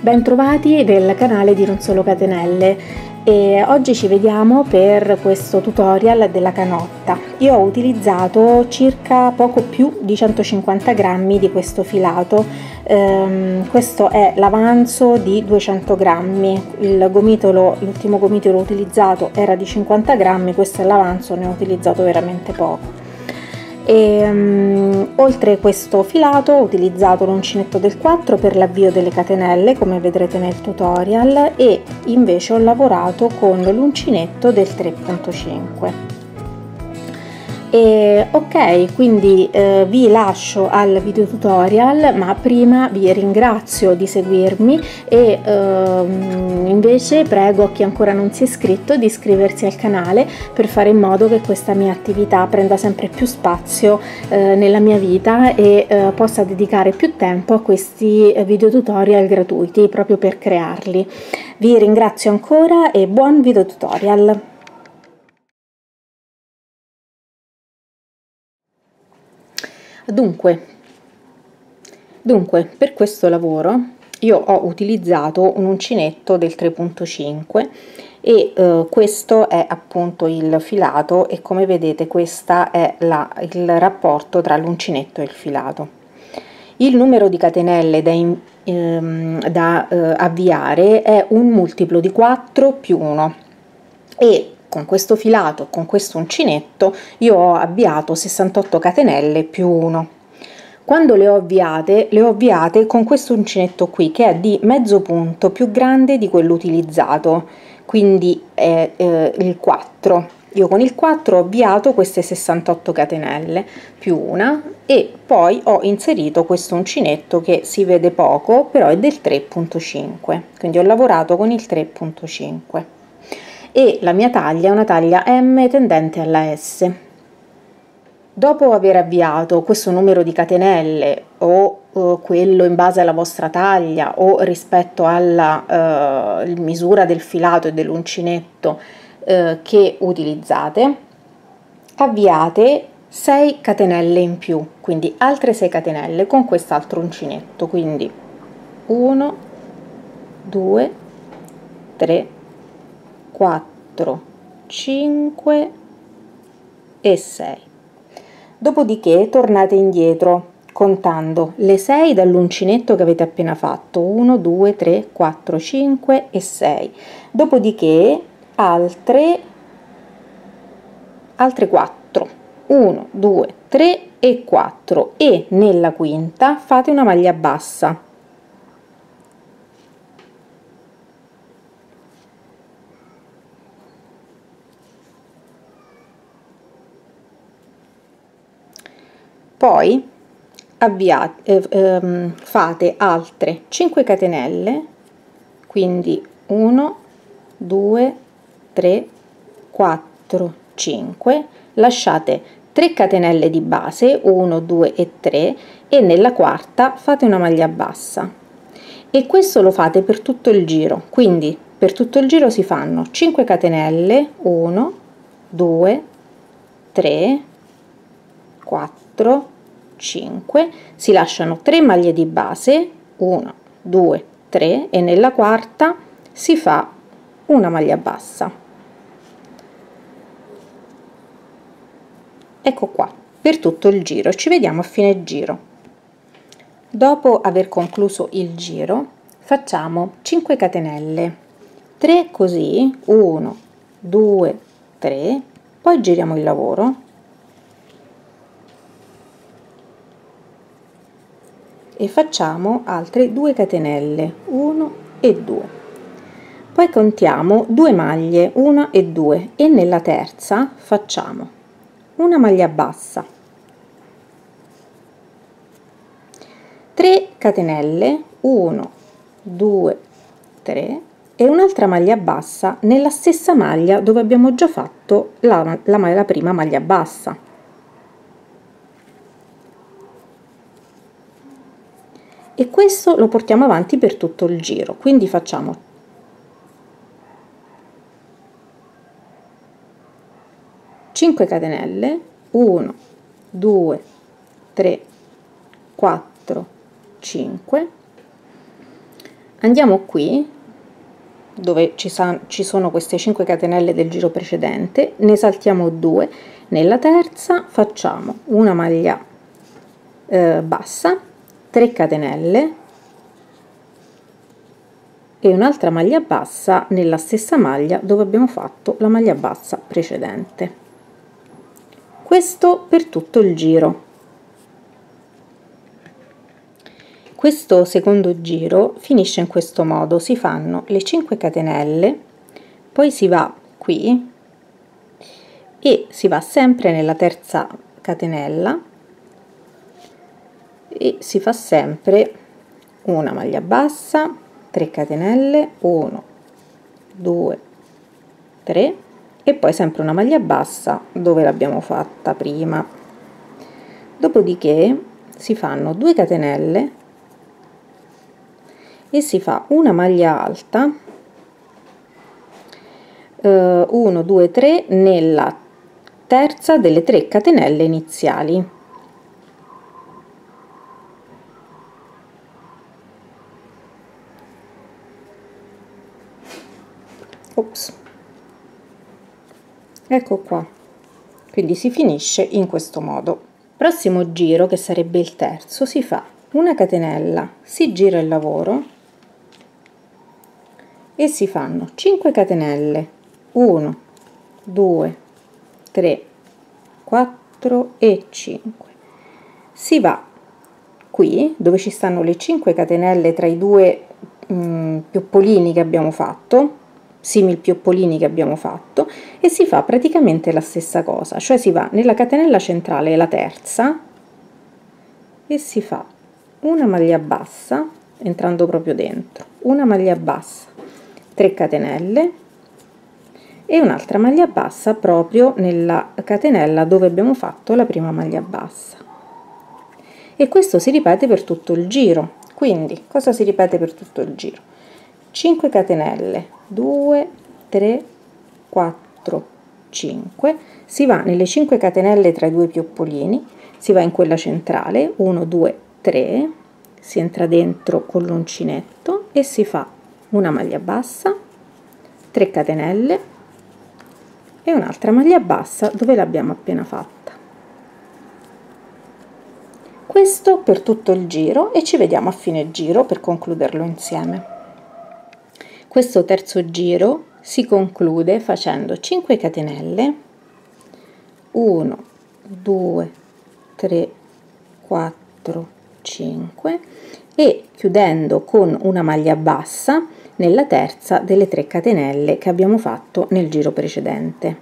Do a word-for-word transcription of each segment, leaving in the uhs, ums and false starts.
Bentrovati nel canale di Non Solo Catenelle e oggi ci vediamo per questo tutorial della canotta. Io ho utilizzato circa poco più di centocinquanta grammi di questo filato. Um, questo è l'avanzo di duecento grammi, il gomitolo, l'ultimo gomitolo utilizzato era di cinquanta grammi, questo è l'avanzo, ne ho utilizzato veramente poco. E, um, oltre questo filato ho utilizzato l'uncinetto del quattro per l'avvio delle catenelle, come vedrete nel tutorial, e invece ho lavorato con l'uncinetto del tre punto cinque. E, ok, quindi eh, vi lascio al video tutorial, ma prima vi ringrazio di seguirmi e ehm, invece prego chi ancora non si è iscritto di iscriversi al canale per fare in modo che questa mia attività prenda sempre più spazio eh, nella mia vita e eh, possa dedicare più tempo a questi video tutorial gratuiti proprio per crearli. Vi ringrazio ancora e buon video tutorial! Dunque, dunque, per questo lavoro io ho utilizzato un uncinetto del tre punto cinque e eh, questo è appunto il filato e come vedete questa è la, il rapporto tra l'uncinetto e il filato. Il numero di catenelle da, in, ehm, da eh, avviare è un multiplo di quattro più uno e con questo filato, con questo uncinetto, io ho avviato sessantotto catenelle più uno. Quando le ho avviate, le ho avviate con questo uncinetto qui, che è di mezzo punto più grande di quello utilizzato, quindi è eh, il quattro. Io con il quattro ho avviato queste sessantotto catenelle più una e poi ho inserito questo uncinetto che si vede poco, però è del tre punto cinque, quindi ho lavorato con il tre punto cinque. E la mia taglia è una taglia M tendente alla S. Dopo aver avviato questo numero di catenelle o eh, quello in base alla vostra taglia o rispetto alla eh, misura del filato e dell'uncinetto eh, che utilizzate, avviate sei catenelle in più, quindi altre sei catenelle con quest'altro uncinetto, quindi uno, due, tre, quattro, cinque e sei. Dopodiché tornate indietro contando le sei dall'uncinetto che avete appena fatto, uno, due, tre, quattro, cinque e sei. Dopodiché altre altre quattro, uno, due, tre e quattro e nella quinta fate una maglia bassa. Poi avviate, eh, ehm, fate altre cinque catenelle, quindi uno, due, tre, quattro, cinque, lasciate tre catenelle di base, uno, due e tre, e nella quarta fate una maglia bassa. E questo lo fate per tutto il giro, quindi per tutto il giro si fanno cinque catenelle, uno, due, tre, quattro, cinque, si lasciano tre maglie di base, uno, due, tre e nella quarta si fa una maglia bassa. Ecco qua, per tutto il giro. Ci vediamo a fine giro. Dopo aver concluso il giro facciamo cinque catenelle, tre così, uno, due, tre, poi giriamo il lavoro e facciamo altre due catenelle, uno e due. Poi contiamo due maglie, una e due, e nella terza facciamo una maglia bassa, tre catenelle, uno, due, tre e un'altra maglia bassa nella stessa maglia dove abbiamo già fatto la, la, la prima maglia bassa. E questo lo portiamo avanti per tutto il giro, quindi facciamo cinque catenelle, uno, due, tre, quattro, cinque, Andiamo qui dove ci, ci sono queste cinque catenelle del giro precedente, ne saltiamo due, nella terza facciamo una maglia eh, bassa, tre catenelle e un'altra maglia bassa nella stessa maglia dove abbiamo fatto la maglia bassa precedente. Questo per tutto il giro. Questo secondo giro finisce in questo modo: si fanno le cinque catenelle, poi si va qui e si va sempre nella terza catenella e si fa sempre una maglia bassa, tre catenelle, uno, due, tre e poi sempre una maglia bassa dove l'abbiamo fatta prima. Dopodiché si fanno due catenelle e si fa una maglia alta, eh, uno, due, tre nella terza delle tre catenelle iniziali. Ops. Ecco qua, quindi si finisce in questo modo. Prossimo giro, che sarebbe il terzo, si fa una catenella, si gira il lavoro e si fanno cinque catenelle, uno, due, tre, quattro e cinque. Si va qui dove ci stanno le cinque catenelle tra i due mh, pioppolini che abbiamo fatto, simil pioppolini che abbiamo fatto, e si fa praticamente la stessa cosa, cioè si va nella catenella centrale, la terza, e si fa una maglia bassa entrando proprio dentro, una maglia bassa, tre catenelle e un'altra maglia bassa proprio nella catenella dove abbiamo fatto la prima maglia bassa, e questo si ripete per tutto il giro. Quindi cosa si ripete per tutto il giro? cinque catenelle, due, tre, quattro, cinque, si va nelle cinque catenelle tra i due pioppolini, si va in quella centrale, uno, due, tre, si entra dentro con l'uncinetto e si fa una maglia bassa, tre catenelle e un'altra maglia bassa dove l'abbiamo appena fatta. Questo per tutto il giro e ci vediamo a fine giro per concluderlo insieme. Questo terzo giro si conclude facendo cinque catenelle, uno, due, tre, quattro, cinque e chiudendo con una maglia bassa nella terza delle tre catenelle che abbiamo fatto nel giro precedente.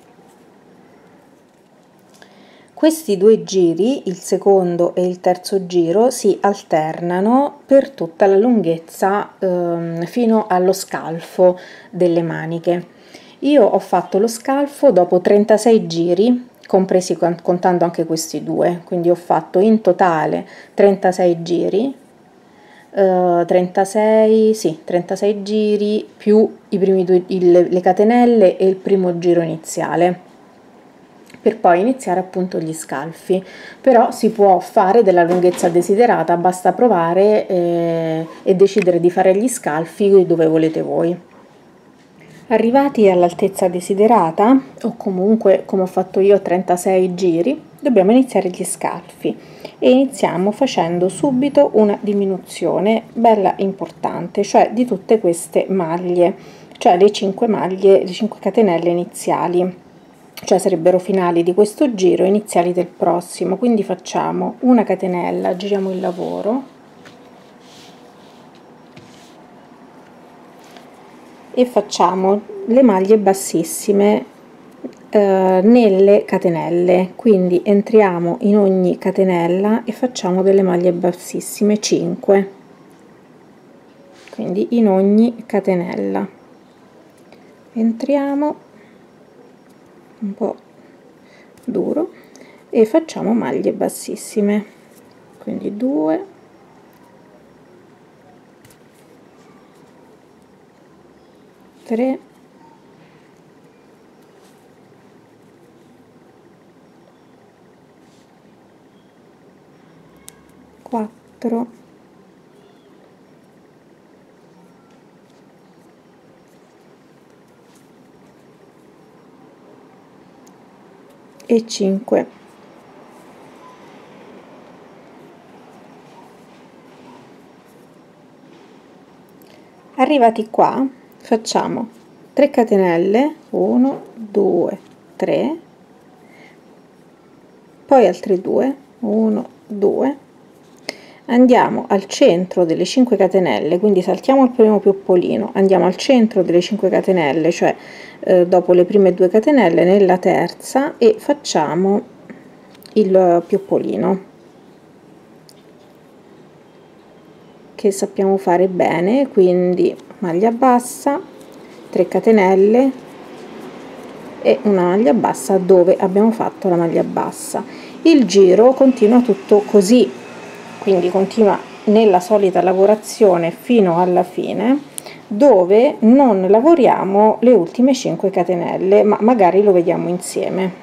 Questi due giri, il secondo e il terzo giro, si alternano per tutta la lunghezza eh, fino allo scalfo delle maniche. Io ho fatto lo scalfo dopo trentasei giri, compresi contando anche questi due, quindi ho fatto in totale trentasei giri, eh, trentasei, sì, trentasei giri più i primi due, il, le catenelle e il primo giro iniziale, per poi iniziare appunto gli scalfi. Però si può fare della lunghezza desiderata, basta provare eh, e decidere di fare gli scalfi dove volete voi. Arrivati all'altezza desiderata, o comunque come ho fatto io trentasei giri, dobbiamo iniziare gli scalfi e iniziamo facendo subito una diminuzione bella importante, cioè di tutte queste maglie, cioè le cinque maglie, le cinque catenelle iniziali, cioè sarebbero finali di questo giro, iniziali del prossimo. Quindi facciamo una catenella, giriamo il lavoro e facciamo le maglie bassissime eh, nelle catenelle, quindi entriamo in ogni catenella e facciamo delle maglie bassissime, cinque, quindi in ogni catenella entriamo un po' duro e facciamo maglie bassissime, quindi due, tre, quattro, e cinque. Arrivati qua facciamo tre catenelle, uno due tre, poi altre due, uno due, andiamo al centro delle cinque catenelle, quindi saltiamo il primo pioppolino, andiamo al centro delle cinque catenelle, cioè eh, dopo le prime due catenelle nella terza, e facciamo il pioppolino che sappiamo fare bene, quindi maglia bassa, tre catenelle e una maglia bassa dove abbiamo fatto la maglia bassa. Il giro continua tutto così, quindi continua nella solita lavorazione fino alla fine, dove non lavoriamo le ultime cinque catenelle, ma magari lo vediamo insieme.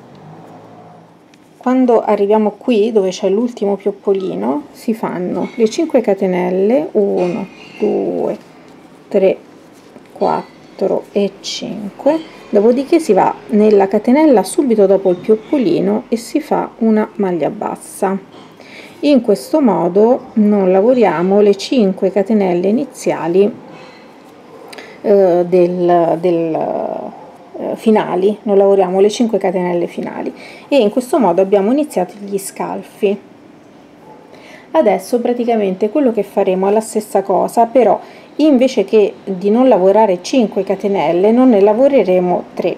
Quando arriviamo qui dove c'è l'ultimo pioppolino si fanno le cinque catenelle, uno due tre quattro e cinque, dopodiché si va nella catenella subito dopo il pioppolino e si fa una maglia bassa. In questo modo non lavoriamo le cinque catenelle iniziali eh, del, del finali, non lavoriamo le cinque catenelle finali, e in questo modo abbiamo iniziato gli scalfi. Adesso praticamente quello che faremo è la stessa cosa, però invece che di non lavorare cinque catenelle non ne lavoreremo tre.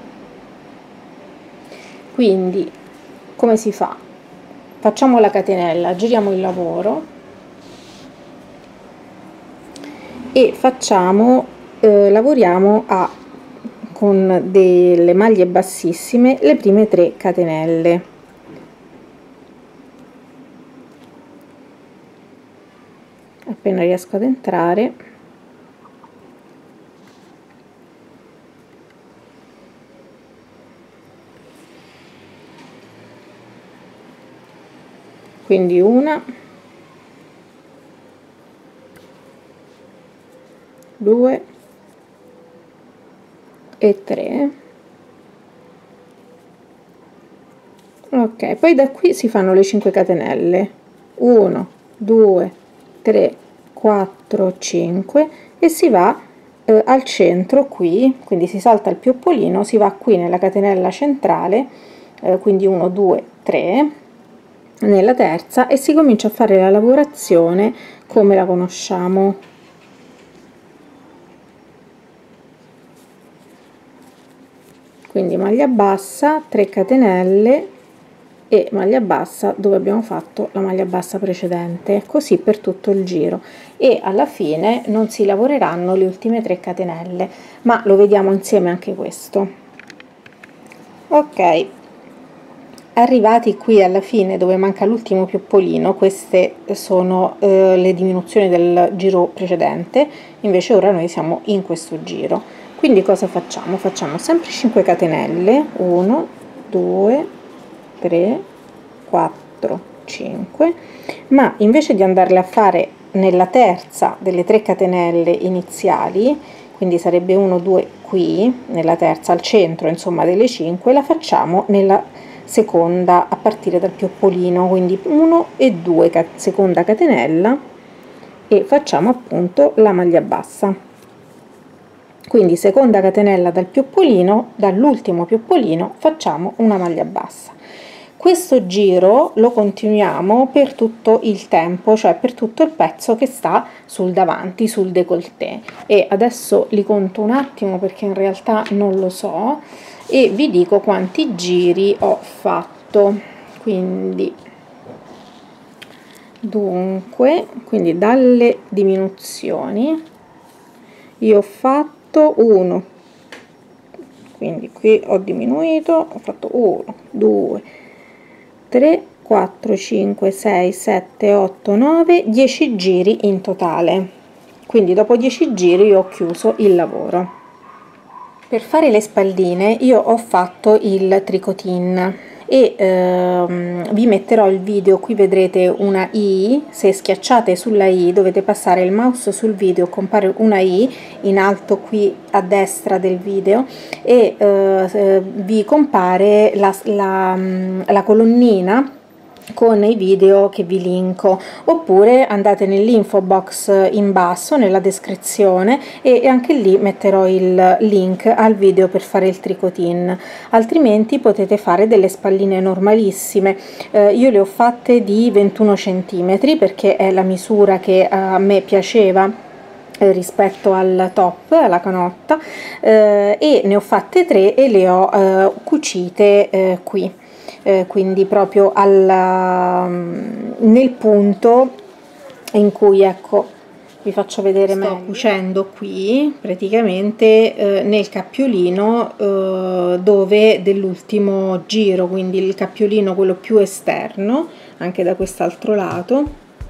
Quindi come si fa? Facciamo la catenella, giriamo il lavoro e facciamo eh, lavoriamo a con delle maglie bassissime le prime tre catenelle. Appena riesco ad entrare, quindi una, due e tre. Ok, poi da qui si fanno le cinque catenelle, uno due tre quattro cinque, e si va eh, al centro qui, quindi si salta il pioppolino, si va qui nella catenella centrale, eh, quindi uno due tre, nella terza, e si comincia a fare la lavorazione come la conosciamo. Quindi maglia bassa, tre catenelle e maglia bassa dove abbiamo fatto la maglia bassa precedente, così per tutto il giro, e alla fine non si lavoreranno le ultime tre catenelle, ma lo vediamo insieme anche questo. Ok, arrivati qui alla fine dove manca l'ultimo pioppolino, queste sono eh, le diminuzioni del giro precedente, invece ora noi siamo in questo giro. Quindi cosa facciamo? Facciamo sempre cinque catenelle, uno due tre quattro cinque, ma invece di andarle a fare nella terza delle tre catenelle iniziali, quindi sarebbe uno due qui nella terza al centro, insomma, delle cinque, la facciamo nella seconda a partire dal pioppolino, quindi uno e due, seconda catenella, e facciamo appunto la maglia bassa. Quindi seconda catenella dal pioppolino, dall'ultimo pioppolino facciamo una maglia bassa. Questo giro lo continuiamo per tutto il tempo, cioè per tutto il pezzo che sta sul davanti, sul décolleté, e adesso li conto un attimo perché in realtà non lo so, e vi dico quanti giri ho fatto. Quindi dunque, quindi dalle diminuzioni io ho fatto uno, quindi qui ho diminuito, ho fatto uno due tre quattro cinque sei sette otto nove dieci giri in totale, quindi dopo dieci giri io ho chiuso il lavoro. Per fare le spalline io ho fatto il tricotin, e ehm, vi metterò il video. Qui vedrete una i, se schiacciate sulla i dovete passare il mouse sul video, compare una i in alto qui a destra del video e eh, vi compare la, la, la colonnina con i video che vi linko, oppure andate nell'info box in basso nella descrizione e anche lì metterò il link al video per fare il tricotin. Altrimenti potete fare delle spalline normalissime. Eh, io le ho fatte di ventuno centimetri perché è la misura che a me piaceva rispetto al top, alla canotta, eh, e ne ho fatte tre e le ho eh, cucite eh, qui. Eh, quindi proprio alla, nel punto in cui, ecco, vi faccio vedere, sto meglio. Cucendo qui praticamente eh, nel cappiolino eh, dove dell'ultimo giro, quindi il cappiolino quello più esterno, anche da quest'altro lato.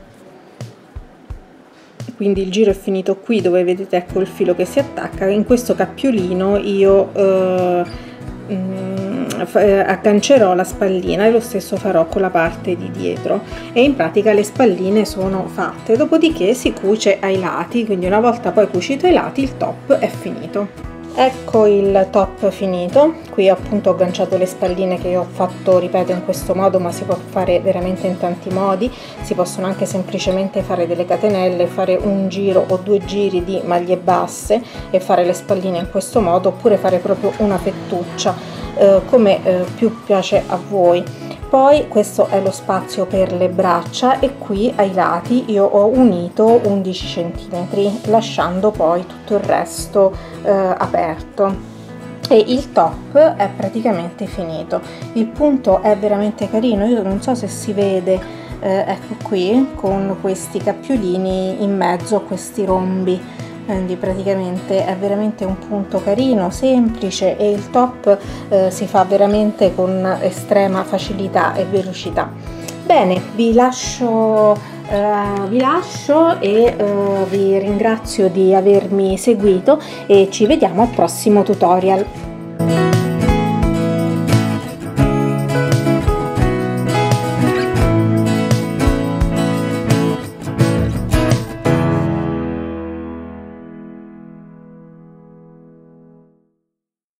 Quindi il giro è finito qui dove vedete, ecco, il filo che si attacca. In questo cappiolino io eh, aggancerò la spallina e lo stesso farò con la parte di dietro, e in pratica le spalline sono fatte. Dopodiché si cuce ai lati, quindi una volta poi cucito ai lati il top è finito. Ecco il top finito. Qui appunto ho agganciato le spalline che ho fatto, ripeto, in questo modo, ma si può fare veramente in tanti modi. Si possono anche semplicemente fare delle catenelle, fare un giro o due giri di maglie basse e fare le spalline in questo modo, oppure fare proprio una fettuccia, eh, come eh, più piace a voi. Poi questo è lo spazio per le braccia e qui ai lati io ho unito undici centimetri, lasciando poi tutto il resto eh, aperto. E il top è praticamente finito. Il punto è veramente carino, io non so se si vede, eh, ecco qui, con questi cappiolini in mezzo a questi rombi. Quindi praticamente è veramente un punto carino, semplice, e il top eh, si fa veramente con estrema facilità e velocità. Bene, vi lascio, eh, vi lascio e eh, vi ringrazio di avermi seguito e ci vediamo al prossimo tutorial.